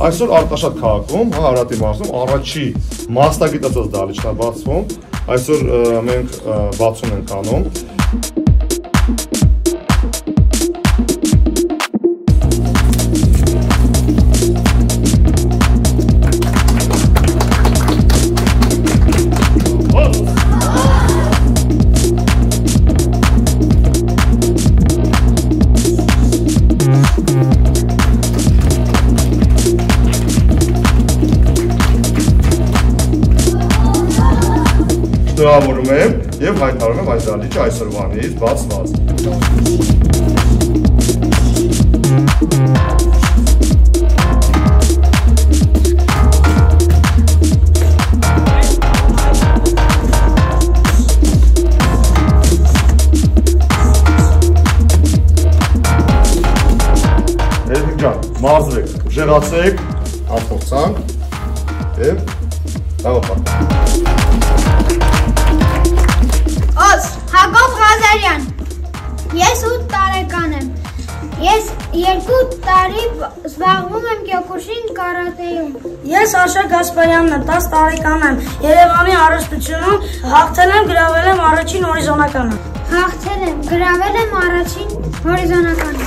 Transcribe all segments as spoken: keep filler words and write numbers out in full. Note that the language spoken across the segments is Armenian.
Այսօր Արտաշատ քաղաքում, հա, Արարատի մարզում առաջի մասնագիտացած դահլիճն է բացվում։ Այսօր մենք բացում ենք անում։ Շնորհավորում եմ և հայտարարում եմ այս դահլիճը այսօրվանից բացված։ Երեխեք ջան, մարզվեք, ուժեղացեք, անփորձանք և լավապատ։ Օս, Հակոբ Ղազարյան, ես ութ տարեկան եմ, ես երկու տարի զբաղվում եմ Կյոկուշին կարատեում։ Ես Աշակ Գասպարյանն եմ, տաս տարեկան եմ, Երևանի հարստությունում հաղթել եմ, գրավել եմ առաջին հորիզոնականը։ Հաղթել եմ, գրավել եմ առաջին հորիզոնականը։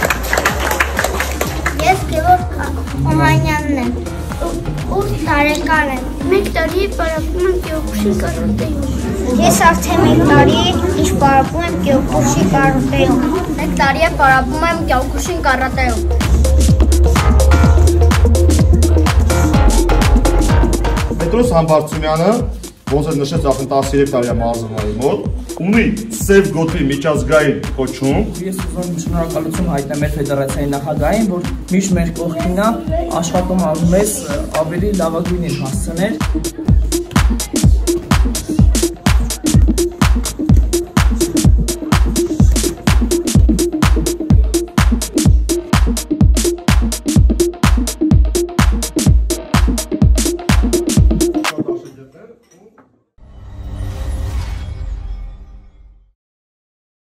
Ես Գևորգ Օմանյանն եմ, ութ տարեկան եմ, մեկ տարի պարապում եմ Կյոկուշի կարատեում։ Ես արդեն մեկ տարի ինչ պարապում եմ Կյոկուշի կարատեում։ Մեկ տարի է պարապում եմ Կյոկուշին կարատեում։ Պետրոս Համբարձումյանը, ոնց է նշեց արդեն տասներեք տարի է մարզումների մոտ, ունի սև գոտի միջազգային կոչում։ Ես ուզում եմ շնորհակալություն հայտնել մեր ֆեդերացիայի նախագահին, որ միշտ մեր կողքին է աշխատում անում մեզ ավելի լավագույնին հասցնել։